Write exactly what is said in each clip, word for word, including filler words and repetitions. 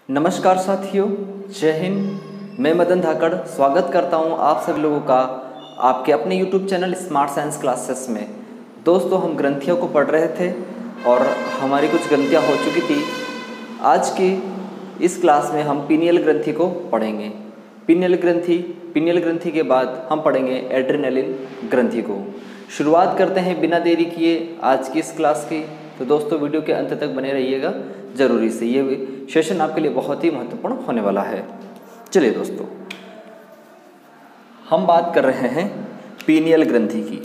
नमस्कार साथियों, जय हिंद। मैं मदन धाकड़ स्वागत करता हूं आप सभी लोगों का आपके अपने YouTube channel smart science classes में। दोस्तों, हम ग्रंथियों को पढ़ रहे थे और हमारी कुछ ग्रंथियां हो चुकी थी। आज की इस क्लास में हम पीनियल ग्रंथि को पढ़ेंगे। पीनियल ग्रंथि पीनियल ग्रंथि के बाद हम पढ़ेंगे एड्रेनालिन ग्रंथि को। शुरुआत करते हैं बिना देरी किए आज की इस क्लास की। तो दोस्तों, वीडियो के अंत तक बने रहिएगा जरूरी से, ये सेशन आपके लिए बहुत ही महत्वपूर्ण होने वाला है। चलिए दोस्तों, हम बात कर रहे हैं पीनियल ग्रंथि की।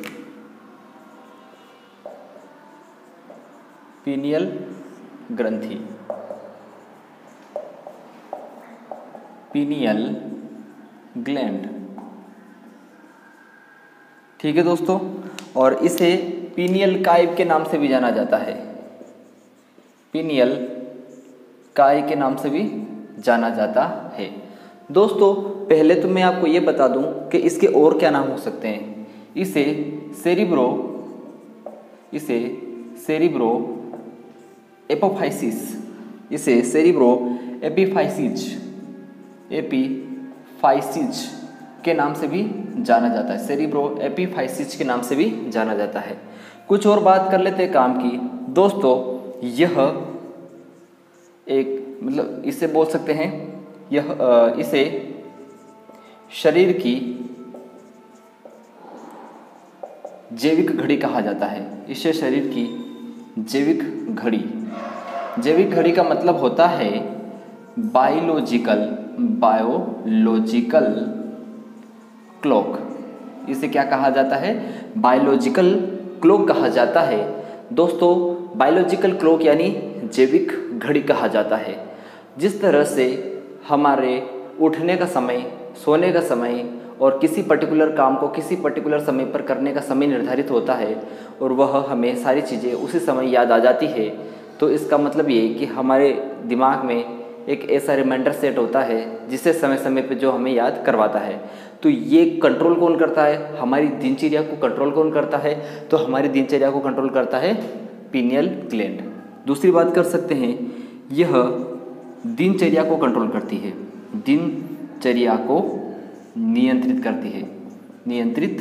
पीनियल ग्रंथि, पीनियल ग्लैंड, ठीक है दोस्तों। और इसे पीनियल काइव के नाम से भी जाना जाता है। पीनियल काय के नाम से भी जाना जाता है। दोस्तों, पहले तो मैं आपको ये बता दूं कि इसके और क्या नाम हो सकते हैं। इसे सेरिब्रो इसे सेरिब्रो एपोफाइसिस इसे सेरिब्रो एपिफाइसिस एपिफाइसिस के नाम से भी जाना जाता है। सेरिब्रो एपिफाइसिस के नाम से भी जाना जाता है। कुछ और बात कर लेते हैं काम की। दोस्तों, यह एक मतलब इसे बोल सकते हैं, यह इसे शरीर की जैविक घड़ी कहा जाता है। इसे शरीर की जैविक घड़ी जैविक घड़ी का मतलब होता है बायोलॉजिकल बायोलॉजिकल क्लॉक। इसे क्या कहा जाता है? बायोलॉजिकल क्लॉक कहा जाता है। दोस्तों, बायोलॉजिकल क्लॉक यानी जैविक घड़ी कहा जाता है। जिस तरह से हमारे उठने का समय, सोने का समय और किसी पर्टिकुलर काम को किसी पर्टिकुलर समय पर करने का समय निर्धारित होता है और वह हमें सारी चीज़ें उसी समय याद आ जाती है, तो इसका मतलब ये कि हमारे दिमाग में एक ऐसा रिमाइंडर सेट होता है जिसे समय समय पर जो हमें याद करवाता है। तो ये कंट्रोल कौन करता है? हमारी दिनचर्या को कंट्रोल कौन करता है? तो हमारी दिनचर्या को कंट्रोल करता है पीनियल ग्लैंड। दूसरी बात कर सकते हैं, यह दिनचर्या को कंट्रोल करती है, दिनचर्या को नियंत्रित करती है नियंत्रित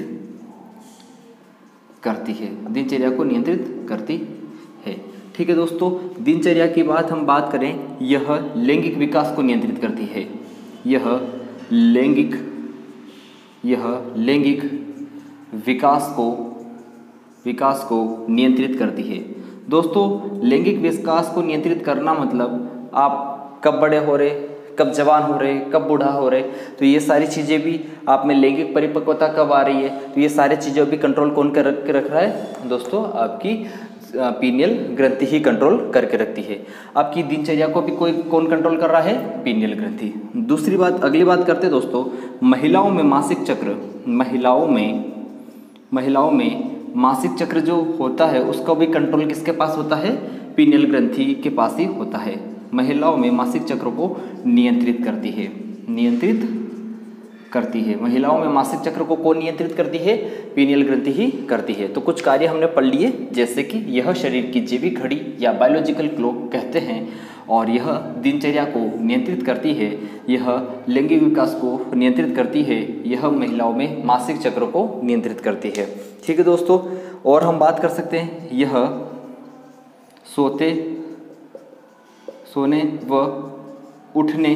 करती है दिनचर्या को नियंत्रित करती है। ठीक है दोस्तों, दिनचर्या की बात हम बात करें, यह लैंगिक विकास को नियंत्रित करती है। यह लैंगिक यह लैंगिक विकास को विकास को नियंत्रित करती है। दोस्तों, लैंगिक विकास को नियंत्रित करना मतलब आप कब बड़े हो रहे, कब जवान हो रहे, कब बूढ़ा हो रहे, तो ये सारी चीज़ें भी आप में लैंगिक परिपक्वता कब आ रही है, तो ये सारी चीज़ें भी कंट्रोल कौन कर रख रख रहा है? दोस्तों, आपकी पीनियल ग्रंथि ही कंट्रोल करके रखती है। आपकी दिनचर्या को भी कोई कौन कंट्रोल कर रहा है? पीनियल ग्रंथि। दूसरी बात, अगली बात करते हैं दोस्तों, महिलाओं में मासिक चक्र महिलाओं में महिलाओं में मासिक चक्र जो होता है उसका भी कंट्रोल किसके पास होता है? पीनियल ग्रंथि के पास ही होता है। महिलाओं में मासिक चक्र को नियंत्रित करती है नियंत्रित करती है महिलाओं में मासिक चक्र को कौन नियंत्रित करती है? पीनियल ग्रंथि ही करती है। तो कुछ कार्य हमने पढ़ लिए, जैसे कि यह शरीर की जैविक घड़ी या बायोलॉजिकल क्लॉक कहते हैं, और यह दिनचर्या को नियंत्रित करती है, यह लैंगिक विकास को नियंत्रित करती है, यह महिलाओं में मासिक चक्र को नियंत्रित करती है। ठीक है दोस्तों, और हम बात कर सकते हैं, यह सोते सोने व उठने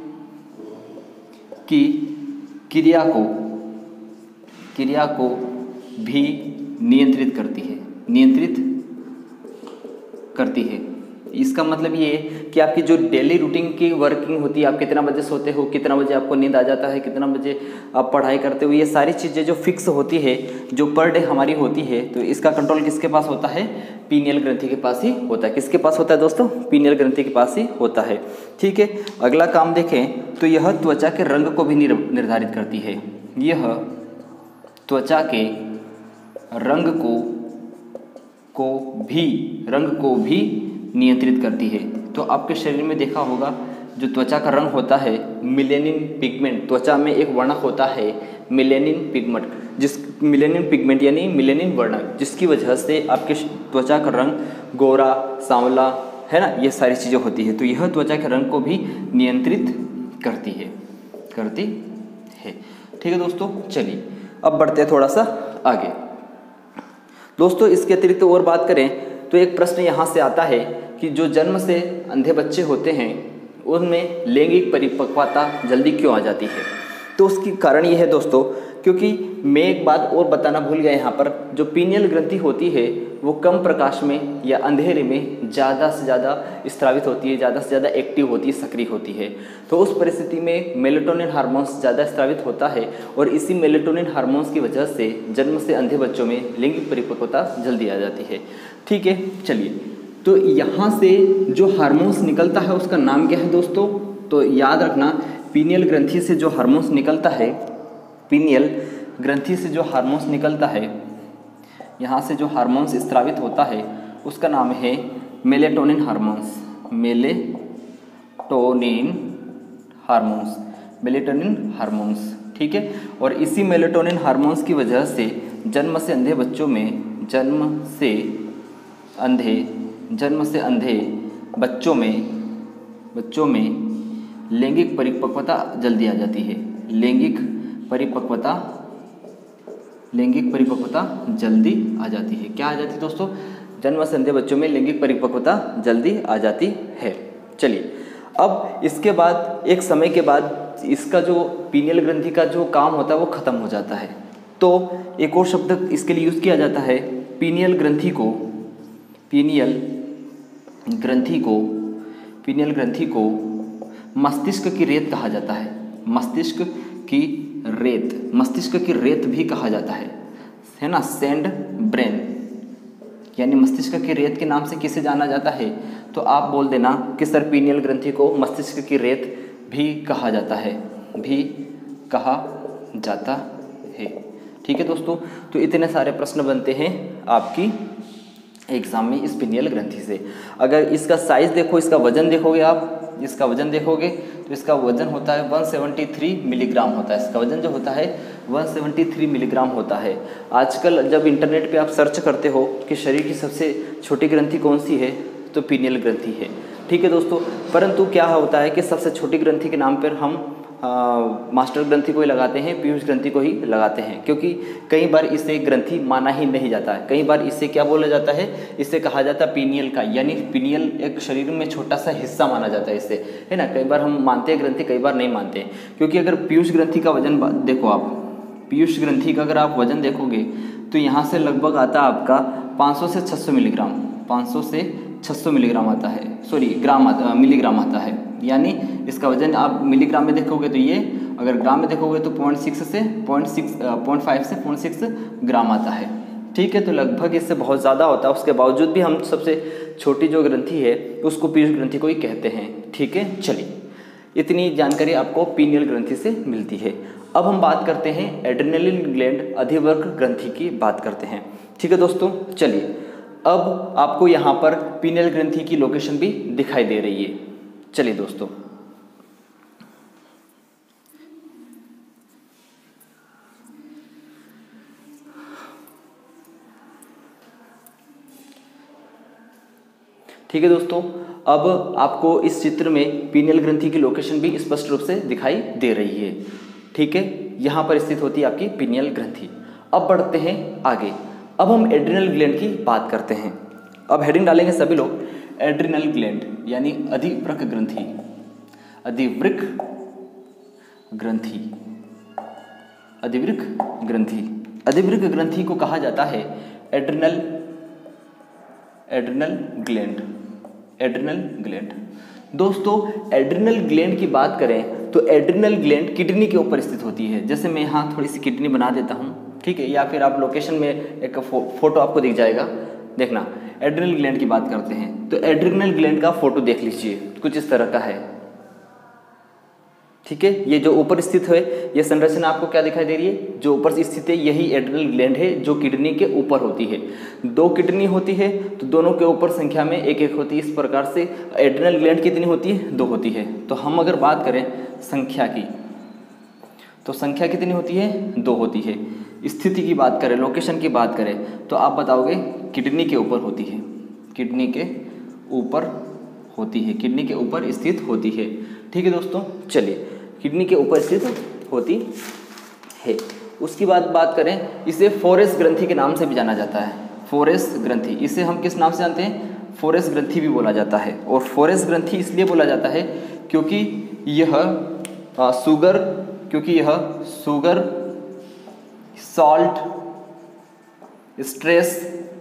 की क्रिया को क्रिया को भी नियंत्रित करती है नियंत्रित करती है। इसका मतलब ये है कि आपकी जो डेली रूटीन की वर्किंग होती है, आप कितना बजे सोते हो, कितना बजे आपको नींद आ जाता है, कितना बजे आप पढ़ाई करते हो, ये सारी चीज़ें जो फिक्स होती है, जो पर डे हमारी होती है, तो इसका कंट्रोल किसके पास होता है? पीनियल ग्रंथि के पास ही होता है। किसके पास होता है दोस्तों? पीनियल ग्रंथि के पास ही होता है। ठीक है, अगला काम देखें तो यह त्वचा के रंग को भी निर्धारित करती है। यह त्वचा के रंग को को भी रंग को भी नियंत्रित करती है। तो आपके शरीर में देखा होगा, जो त्वचा का रंग होता है, मिलेनिन पिगमेंट, त्वचा में एक वर्णक होता है मिलेनिन पिगमेंट, जिस मिलेनिन पिगमेंट यानी मिलेनिन वर्णक, जिसकी वजह से आपके त्वचा का रंग गोरा, सांवला है ना, ये सारी चीज़ें होती है। तो यह त्वचा के रंग को भी नियंत्रित करती है करती है ठीक है दोस्तों। चलिए अब बढ़ते हैं थोड़ा सा आगे। दोस्तों इसके अतिरिक्त और बात करें तो एक प्रश्न यहाँ से आता है कि जो जन्म से अंधे बच्चे होते हैं उनमें लैंगिक परिपक्वता जल्दी क्यों आ जाती है। तो उसकी कारण ये है दोस्तों, क्योंकि मैं एक बात और बताना भूल गया यहाँ पर, जो पीनियल ग्रंथि होती है वो कम प्रकाश में या अंधेरे में ज़्यादा से ज़्यादा स्त्रावित होती है, ज़्यादा से ज़्यादा एक्टिव होती है, सक्रिय होती है। तो उस परिस्थिति में मेलेटोनिन हार्मोन्स ज़्यादा स्त्रावित होता है और इसी मेलेटोनिन हार्मोन्स की वजह से जन्म से अंधे बच्चों में लैंगिक परिपक्वता जल्दी आ जाती है। ठीक है, चलिए तो यहाँ से जो हार्मोन्स निकलता है उसका नाम क्या है दोस्तों। तो याद रखना, पीनियल ग्रंथि से जो हार्मोन्स निकलता है, पीनियल ग्रंथि से जो हार्मोन्स निकलता है, यहाँ से जो हार्मोन्स स्त्रावित होता है उसका नाम है melatonin hormones. Melatonin hormones melatonin hormones ठीक है। और इसी मेलेटोनिन हार्मोन्स की वजह से जन्म से अंधे बच्चों में जन्म से अंधे जन्म से अंधे बच्चों में बच्चों में लैंगिक परिपक्वता जल्दी आ जाती है। लैंगिक परिपक्वता लैंगिक परिपक्वता जल्दी आ जाती है। क्या आ जाती है दोस्तों? जन्म से अंधे बच्चों में लैंगिक परिपक्वता जल्दी आ जाती है। चलिए अब इसके बाद एक समय के बाद इसका जो पीनियल ग्रंथि का जो काम होता है वो खत्म हो जाता है। तो एक और शब्द इसके लिए यूज़ किया जाता है, पीनियल ग्रंथि को पीनियल ग्रंथि को पीनियल ग्रंथि को मस्तिष्क की रेत कहा जाता है। मस्तिष्क की रेत मस्तिष्क की रेत भी कहा जाता है है ना, सैंड ब्रेन, यानी मस्तिष्क की रेत के नाम से किसे जाना जाता है। तो आप बोल देना कि सर पीनियल ग्रंथि को मस्तिष्क की रेत भी कहा जाता है भी कहा जाता है। ठीक है दोस्तों, तो इतने सारे प्रश्न बनते हैं आपकी एग्जाम में इस पीनियल ग्रंथि से। अगर इसका साइज देखो, इसका वजन देखोगे, आप इसका वजन देखोगे तो इसका वजन होता है एक सौ तिहत्तर मिलीग्राम होता है। इसका वजन जो होता है एक सौ तिहत्तर मिलीग्राम होता है। आजकल जब इंटरनेट पे आप सर्च करते हो कि शरीर की सबसे छोटी ग्रंथि कौन सी है तो पीनियल ग्रंथि है। ठीक है दोस्तों, परंतु क्या होता है कि सबसे छोटी ग्रंथि के नाम पर हम आ, मास्टर ग्रंथि को ही लगाते हैं, पीयूष ग्रंथि को ही लगाते हैं, क्योंकि कई बार इसे ग्रंथि माना ही नहीं जाता है। कई बार इसे क्या बोला जाता है, इसे कहा जाता है पीनियल का, यानी पीनियल एक शरीर में छोटा सा हिस्सा माना जाता है इसे, है ना। कई बार हम मानते हैं ग्रंथि, कई बार नहीं मानते हैं, क्योंकि अगर पीयूष ग्रंथि का वजन देखो आप, पीयूष ग्रंथि का अगर आप वजन देखोगे तो यहाँ से लगभग आता है आपका पाँच सौ से छह सौ मिलीग्राम पाँच सौ से छह सौ मिलीग्राम आता है, सॉरी ग्राम आता मिलीग्राम आता है। यानी इसका वजन आप मिलीग्राम में देखोगे तो ये, अगर ग्राम में देखोगे तो पॉइंट सिक्स से पॉइंट सिक्स पॉइंट फाइव से पॉइंट सिक्स ग्राम आता है। ठीक है, तो लगभग इससे बहुत ज़्यादा होता है। उसके बावजूद भी हम सबसे छोटी जो ग्रंथि है उसको पीयूष ग्रंथि को ही कहते हैं। ठीक है, चलिए इतनी जानकारी आपको पीनियल ग्रंथि से मिलती है। अब हम बात करते हैं एड्रेनलिन ग्लैंड अधिवर्ग ग्रंथि की बात करते हैं। ठीक है दोस्तों, चलिए अब आपको यहाँ पर पीनियल ग्रंथि की लोकेशन भी दिखाई दे रही है। चलिए दोस्तों, ठीक है दोस्तों, अब आपको इस चित्र में पीनियल ग्रंथि की लोकेशन भी स्पष्ट रूप से दिखाई दे रही है। ठीक है, यहाँ पर स्थित होती है आपकी पीनियल ग्रंथि। अब बढ़ते हैं आगे। अब हम एड्रिनल ग्लैंड की बात करते हैं। अब हेडिंग डालेंगे सभी लोग, एड्रिनल ग्लैंड यानी अधिवृक्क ग्रंथि अधिवृक्क ग्रंथि अधिवृक्क ग्रंथि अधिवृक्क ग्रंथि को कहा जाता है adrenal adrenal gland adrenal gland. दोस्तों एड्रिनल ग्लैंड की बात करें तो एड्रिनल ग्लैंड किडनी के ऊपर स्थित होती है। जैसे मैं यहाँ थोड़ी सी किडनी बना देता हूँ, ठीक है, या फिर आप लोकेशन में एक फो, फोटो आपको दिख जाएगा। देखना, एड्रिनल ग्लैंड की बात करते हैं तो एड्रिनल ग्लैंड का फोटो देख लीजिए, कुछ इस तरह का है। ठीक है, ये जो ऊपर स्थित है ये संरचना आपको क्या दिखाई दे रही है, जो ऊपर स्थित है यही एड्रिनल ग्लैंड है, जो किडनी के ऊपर होती है। दो किडनी होती है तो दोनों के ऊपर संख्या में एक एक होती है। इस प्रकार से एड्रिनल ग्लैंड कितनी होती है, दो होती है। तो हम अगर बात करें संख्या की तो संख्या कितनी होती है, दो होती है। स्थिति की बात करें, लोकेशन की बात करें तो आप बताओगे किडनी के ऊपर होती है, किडनी के ऊपर होती है, किडनी के ऊपर स्थित होती है। ठीक है दोस्तों, चलिए किडनी के ऊपर स्थित होती है। उसकी बाद बात करें, इसे फोरेस ग्रंथि के नाम से भी जाना जाता है। फोरेस ग्रंथि, इसे हम किस नाम से जानते हैं? फोरेस ग्रंथि भी बोला जाता है। और फोरेस ग्रंथि इसलिए बोला जाता है क्योंकि यह आ, शुगर क्योंकि यह शुगर, सॉल्ट, स्ट्रेस,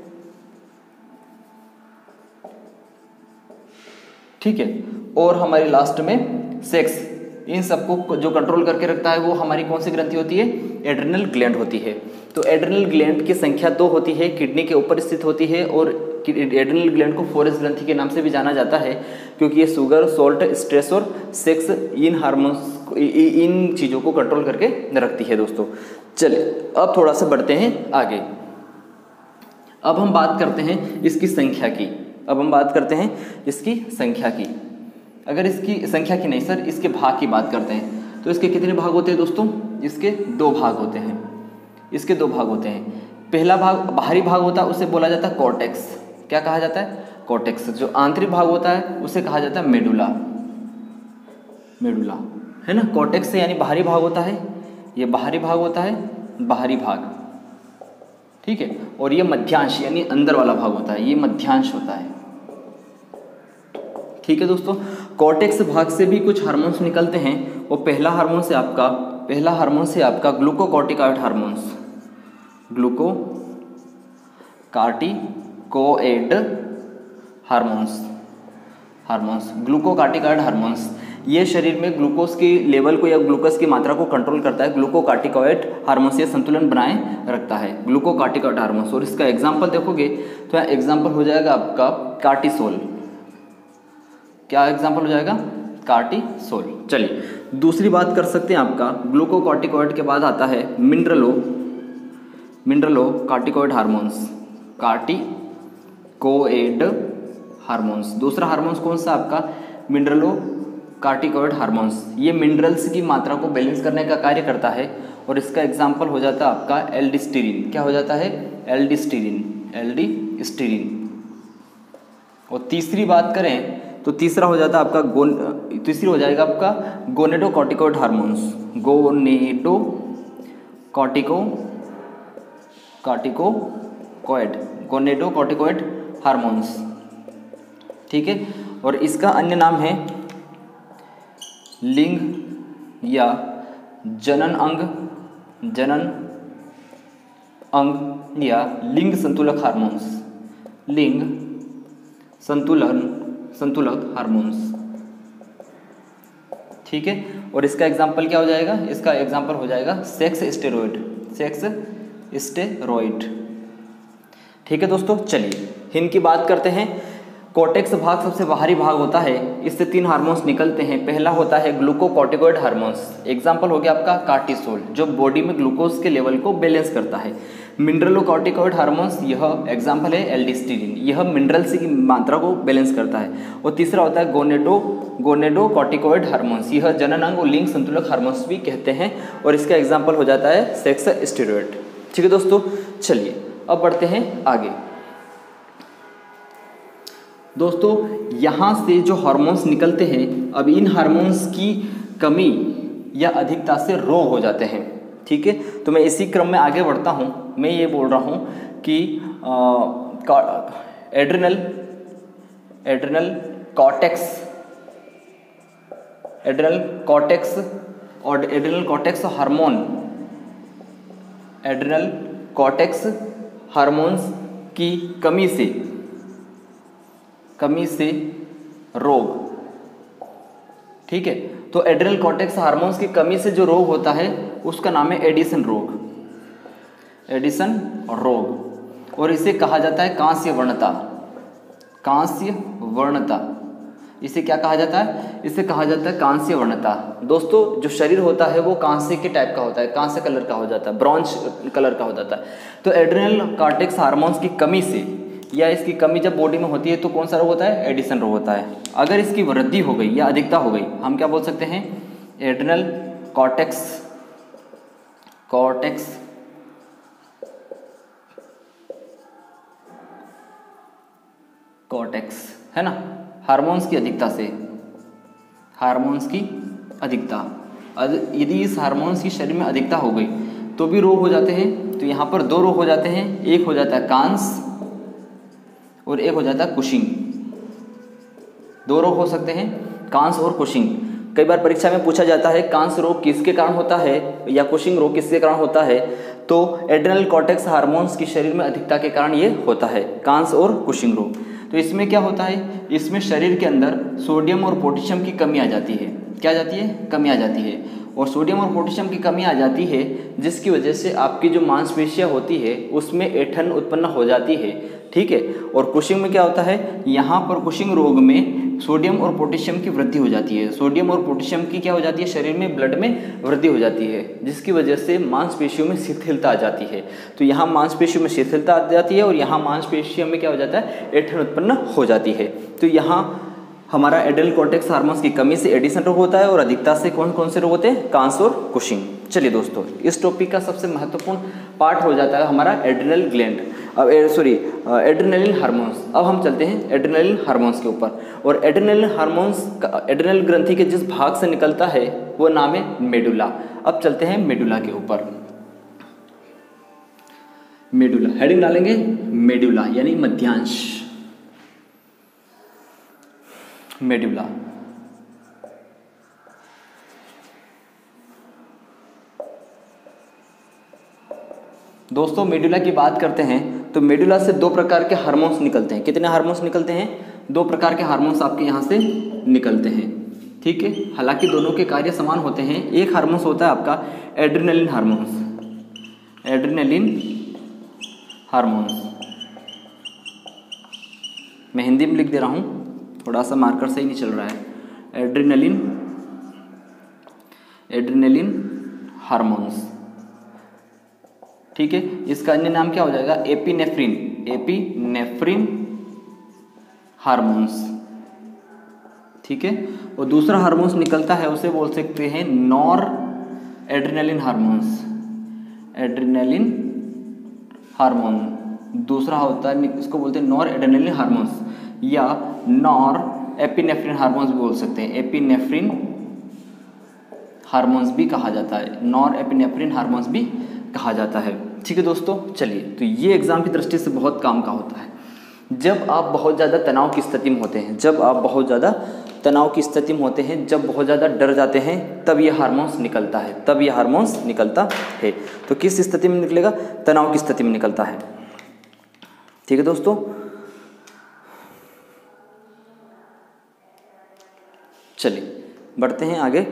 ठीक है, और हमारी लास्ट में सेक्स, इन सबको जो कंट्रोल करके रखता है वो हमारी कौन सी ग्रंथि होती है? एड्रिनल ग्लैंड होती है। तो एड्रिनल ग्लैंड की संख्या दो होती है, किडनी के ऊपर स्थित होती है, और एड्रिनल ग्लैंड को फोरेस ग्रंथि के नाम से भी जाना जाता है क्योंकि ये शुगर, सॉल्ट, स्ट्रेस और सेक्स, इन हार्मोन्स, इन चीज़ों को कंट्रोल करके रखती है दोस्तों। चलिए अब थोड़ा सा बढ़ते हैं आगे। अब हम बात करते हैं इसकी संख्या की। अब हम बात करते हैं इसकी संख्या की। अगर इसकी संख्या की नहीं सर, इसके भाग की बात करते हैं, तो इसके कितने भाग होते हैं दोस्तों? इसके दो भाग होते हैं। इसके दो भाग होते हैं। पहला भाग बाहरी भाग होता है, उसे बोला जाता है कॉर्टेक्स। क्या कहा जाता है? कॉर्टेक्स। जो आंतरिक भाग होता है उसे कहा जाता है मेडुला। मेडुला, है ना। कॉर्टेक्स से यानी बाहरी भाग होता है, ये बाहरी भाग होता है, बाहरी भाग, ठीक है। और ये मध्यांश यानी अंदर वाला भाग होता है, ये मध्यांश होता है, ठीक है दोस्तों। कॉर्टेक्स भाग से भी कुछ हार्मोन्स निकलते हैं। वो पहला हार्मोन से आपका पहला हार्मोन से आपका glucocorticoid hormones, gluco corticoid hormones hormones glucocorticoid hormones, ये शरीर में ग्लूकोज की लेवल को या ग्लूकोज की मात्रा को कंट्रोल करता है। ग्लूकोकार्टिकॉइड हार्मोन्स ये संतुलन बनाए रखता है, ग्लूकोकार्टिकॉइड हार्मोन्स। और इसका एग्जाम्पल देखोगे तो एग्जाम्पल हो जाएगा आपका कार्टिसोल। क्या एग्जाम्पल हो जाएगा? कार्टिसोल। चलिए दूसरी बात कर सकते हैं आपका, ग्लूकोकॉर्टिकॉइड के बाद आता है mineralo mineralocorticoid hormones, corticoid hormones. दूसरा हार्मोन्स कौन सा आपका? मिनरलो कार्टिकॉइड हार्मोन्स। ये मिनरल्स की मात्रा को बैलेंस करने का कार्य करता है। और इसका एग्जाम्पल हो जाता है आपका एल्डिस्टीरिन। क्या हो जाता है? एल्डिस्टीरिन एल्डिस्टीरिन। और तीसरी बात करें तो तीसरा हो जाता है आपका गोन तीसरी हो जाएगा आपका gonadocorticoid hormones, gonado cortico corticocoid gonadocorticoid hormones, ठीक है। और इसका अन्य नाम है लिंग या जनन अंग जनन अंग या लिंग संतुलक हार्मोन्स, लिंग संतुलन संतुलक हार्मोन्स, ठीक है। और इसका एग्जाम्पल क्या हो जाएगा? इसका एग्जाम्पल हो जाएगा सेक्स स्टेरॉइड सेक्स स्टेरॉइड, ठीक है दोस्तों। चलिए इनकी बात करते हैं। कॉर्टेक्स भाग सबसे बाहरी भाग होता है, इससे तीन हार्मोन्स निकलते हैं। पहला होता है ग्लूकोकॉर्टिकॉइड हार्मोन्स, एग्जाम्पल हो गया आपका कार्टिसोल, जो बॉडी में ग्लूकोज के लेवल को बैलेंस करता है। मिनरलोकॉर्टिकॉइड हार्मोन्स, यह एग्जाम्पल है एल्डिस्टीरिन, यह मिनरल्स की मात्रा को बैलेंस करता है। और तीसरा होता है गोनेडो गोनेडोकॉर्टिकॉइड हार्मोन्स, यह जननांग और लिंग संतुलक हार्मोन्स भी कहते हैं। और इसका एग्जाम्पल हो जाता है सेक्स स्टेरॉइड, ठीक है दोस्तों। चलिए अब बढ़ते हैं आगे। दोस्तों यहाँ से जो हार्मोन्स निकलते हैं, अब इन हार्मोन्स की कमी या अधिकता से रोग हो जाते हैं, ठीक है। तो मैं इसी क्रम में आगे बढ़ता हूँ। मैं ये बोल रहा हूँ कि adrenal adrenal cortex adrenal cortex और adrenal cortex hormone adrenal cortex hormones की कमी से कमी से रोग, ठीक है। तो एड्रिनल कॉर्टेक्स हार्मोन्स की कमी से जो रोग होता है उसका नाम है एडिसन रोग, एडिसन रोग। और इसे कहा जाता है कांस्य वर्णता, कांस्य वर्णता। इसे क्या कहा जाता है? इसे कहा जाता है कांस्य वर्णता। दोस्तों जो शरीर होता है वो कांस्य के टाइप का होता है, कांस्य कलर का हो जाता है, ब्रॉन्ज कलर का हो जाता है। तो एड्रिनल कॉर्टेक्स हार्मोन्स की कमी से या इसकी कमी जब बॉडी में होती है तो कौन सा रोग होता है? एडिसन रोग होता है। अगर इसकी वृद्धि हो गई या अधिकता हो गई, हम क्या बोल सकते हैं? एड्रिनल कॉर्टेक्स कॉर्टेक्स कॉर्टेक्स, है ना। हार्मोन्स की अधिकता से, हार्मोन्स की अधिकता, यदि इस हार्मोन्स की शरीर में अधिकता हो गई तो भी रोग हो जाते हैं। तो यहाँ पर दो रोग हो जाते हैं, एक हो जाता है कांस और एक हो जाता है कुशिंग। दो रोग हो सकते हैं, कांस और कुशिंग। कई बार परीक्षा में पूछा जाता है कांस रोग किसके कारण होता है या कुशिंग रोग किसके कारण होता है, तो एड्रेनल कॉर्टेक्स हार्मोन्स की शरीर में अधिकता के कारण ये होता है, कांस और कुशिंग रोग। तो इसमें क्या होता है, इसमें शरीर के अंदर सोडियम और पोटेशियम की कमी आ जाती है। क्या आ जाती है? कमी आ जाती है। और सोडियम और पोटेशियम की कमी आ जाती है जिसकी वजह से आपकी जो मांसपेशियां होती है उसमें ऐंठन उत्पन्न हो जाती है। ठीक है। और कुशिंग में क्या होता है, यहाँ पर कुशिंग रोग में सोडियम और पोटेशियम की वृद्धि हो जाती है। सोडियम और पोटेशियम की क्या हो जाती है, शरीर में ब्लड में वृद्धि हो जाती है, जिसकी वजह से मांसपेशियों में शिथिलता आ जाती है। तो यहाँ मांसपेशियों में शिथिलता आ जाती है और यहाँ मांसपेशियों में क्या हो जाता है, ऐंठन उत्पन्न हो जाती है। तो यहाँ हमारा एड्रेनल कॉर्टेक्स हार्मोन्स की कमी से एडिशन रोग होता है और अधिकता से कौन कौन से रोग होते हैं, कांस और कुशिंग। चलिए दोस्तों, इस टॉपिक का सबसे महत्वपूर्ण पार्ट हो जाता है हमारा एड्रेनल ग्लैंड, अब सॉरी एड्रेनलिन हार्मोन्स। अब हम चलते हैं एड्रेनलिन हार्मोन्स के ऊपर। और एड्रेनलिन हार्मोन्स का एड्रेनल ग्रंथि के जिस भाग से निकलता है वो नाम है मेडुला। अब चलते हैं मेडुला के ऊपर। मेडुला हेडिंग डालेंगे, मेडुला यानी मध्यांश, मेडुला। दोस्तों मेडुला की बात करते हैं तो मेडुला से दो प्रकार के हार्मोन्स निकलते हैं। कितने हार्मोन्स निकलते हैं? दो प्रकार के हार्मोन्स आपके यहाँ से निकलते हैं। ठीक है। हालांकि दोनों के कार्य समान होते हैं। एक हार्मोन्स होता है आपका एड्रेनलिन हार्मोन्स, एड्रेनलिन हार्मोन्स। मैं हिंदी में लिख दे रहा हूँ, थोड़ा सा मार्कर सही नहीं चल रहा है। Adrenaline, adrenaline hormones. ठीक है। इसका अन्य नाम क्या हो जाएगा, एपिनेफ्रिन, एपिनेफ्रिन हार्मोन्स। ठीक है। और दूसरा हार्मोन्स निकलता है उसे बोल सकते हैं nor adrenaline hormones, adrenaline hormone. दूसरा होता है, इसको बोलते हैं नॉर एड्रेनलिन हार्मोन्स या नॉर एपिनेफ्रिन हार्मोन्स भी बोल सकते हैं। एपिनेफ्रिन हार्मोन्स भी कहा जाता है, नॉर एपिनेफ्रिन हार्मोन्स भी कहा जाता है। ठीक है दोस्तों। चलिए, तो ये एग्जाम की दृष्टि से बहुत काम का होता है। जब आप बहुत ज़्यादा तनाव की स्थिति में होते हैं, जब आप बहुत ज़्यादा तनाव की स्थिति में होते हैं, जब बहुत ज़्यादा डर जाते हैं, तब ये हार्मोन्स निकलता है, तब ये हार्मोन्स निकलता है। तो किस स्थिति में निकलेगा, तनाव की स्थिति में निकलता है। ठीक है दोस्तों। चलिए बढ़ते हैं आगे।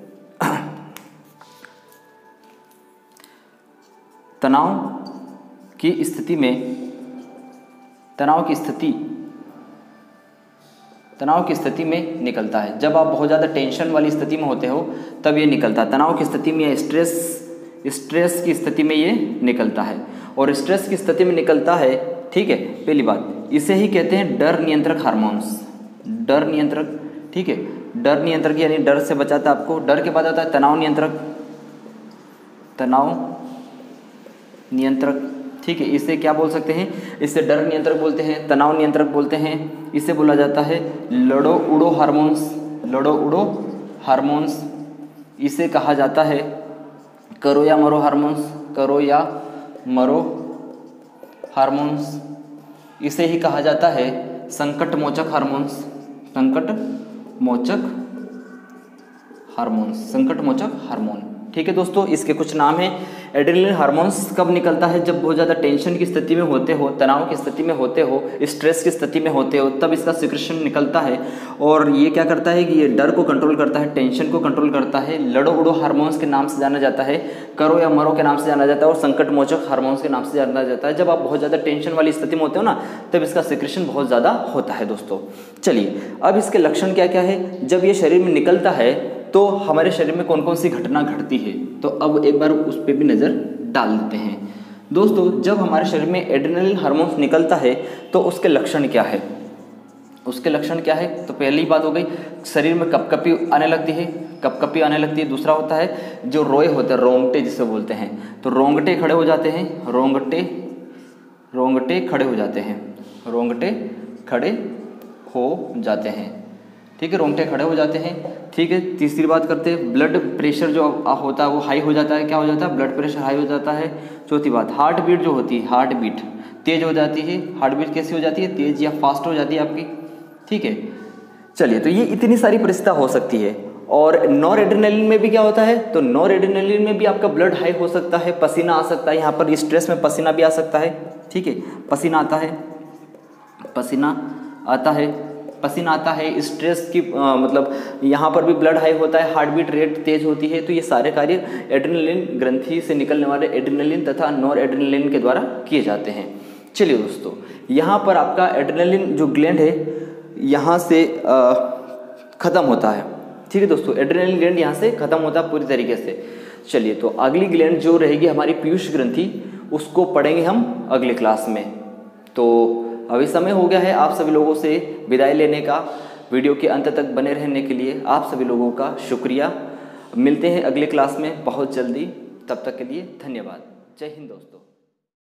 तनाव की स्थिति में, तनाव की स्थिति तनाव की स्थिति में निकलता है। जब आप बहुत ज़्यादा टेंशन वाली स्थिति में होते हो तब ये निकलता है। तनाव की स्थिति में या स्ट्रेस स्ट्रेस की स्थिति में ये निकलता है। और स्ट्रेस की स्थिति में निकलता है, ठीक है, पहली बात इसे ही कहते हैं डर नियंत्रक हार्मोन्स, डर नियंत्रक। ठीक है। डर नियंत्रक यानी डर से बचाता है आपको। डर के बाद आता है तनाव नियंत्रक, तनाव नियंत्रक। ठीक है। इसे क्या बोल सकते हैं, इसे डर नियंत्रक बोलते हैं, तनाव नियंत्रक बोलते हैं। इसे बोला जाता है लड़ो उड़ो हार्मोन्स, लड़ो उड़ो हार्मोन्स। इसे कहा जाता है करो या मरो हार्मोन्स, करो या मरो हार्मोन्स। इसे ही कहा जाता है संकट मोचक हार्मोन्स, संकट मोचक हार्मोन्स, संकट मोचक हार्मोन। ठीक है दोस्तों। इसके कुछ नाम हैं। एड्रेनलिन हार्मोन्स कब निकलता है, जब बहुत ज़्यादा टेंशन की स्थिति में होते हो, तनाव की स्थिति में होते हो, स्ट्रेस की स्थिति में होते हो, तब इसका सिक्रेशन निकलता है। और ये क्या करता है कि ये डर को कंट्रोल करता है, टेंशन को कंट्रोल करता है। लड़ो उड़ो हार्मोन्स के नाम से जाना जाता है, करो या मरो के नाम से जाना जाता है और संकट मोचक हार्मोन्स के नाम से जाना जाता है। जब आप बहुत ज़्यादा टेंशन वाली स्थिति में होते हो ना, तब इसका सिक्रेशन बहुत ज़्यादा होता है दोस्तों। चलिए, अब इसके लक्षण क्या क्या है। जब ये शरीर में निकलता है तो हमारे शरीर में कौन कौन सी घटना घटती है, तो अब एक बार उस पर भी नज़र डाल देते हैं दोस्तों। जब हमारे शरीर में एड्रेनलिन हार्मोन्स निकलता है तो उसके लक्षण क्या है, उसके लक्षण क्या है। तो पहली बात हो गई, शरीर में कपकपी आने लगती है, कपकपी आने लगती है। दूसरा होता है जो रोए होते हैं, रोंगटे जिसे बोलते हैं, तो रोंगटे खड़े हो जाते हैं, रोंगटे रोंगटे खड़े हो जाते हैं, रोंगटे खड़े हो जाते हैं। ठीक है, रोंगटे खड़े हो जाते हैं। ठीक है, तीसरी बात करते हैं, ब्लड प्रेशर जो होता है वो हाई हो जाता है। क्या हो जाता है? ब्लड प्रेशर हाई हो जाता है। चौथी बात, हार्ट बीट जो होती है, हार्ट बीट तेज हो जाती है। हार्ट बीट कैसी हो जाती है? तेज या फास्ट हो जाती है आपकी। ठीक है, चलिए, तो ये इतनी सारी परिस्थितियाँ हो सकती है। और नॉर एड्रेनलिन में भी क्या होता है? तो नॉर एड्रेनलिन में भी आपका ब्लड हाई हो सकता है, पसीना आ सकता है। यहाँ पर स्ट्रेस में पसीना भी आ सकता है। ठीक है, पसीना आता है, पसीना आता है, पसीना आता है, स्ट्रेस की आ, मतलब यहाँ पर भी ब्लड हाई होता है, हार्ट बीट रेट तेज होती है। तो ये सारे कार्य एड्रेनलिन ग्रंथि से निकलने वाले एड्रेनलिन तथा नॉर एड्रेनलिन के द्वारा किए जाते हैं। चलिए दोस्तों, यहाँ पर आपका एड्रेनलिन जो ग्लैंड है यहाँ से आ, खत्म होता है। ठीक है दोस्तों, एड्रेनलिन ग्लैंड यहाँ से खत्म होता है पूरी तरीके से। चलिए, तो अगली ग्लैंड जो रहेगी हमारी पीयूष ग्रंथि, उसको पढ़ेंगे हम अगले क्लास में। तो अभी समय हो गया है आप सभी लोगों से विदाई लेने का। वीडियो के अंत तक बने रहने के लिए आप सभी लोगों का शुक्रिया। मिलते हैं अगले क्लास में बहुत जल्दी, तब तक के लिए धन्यवाद। जय हिंद दोस्तों।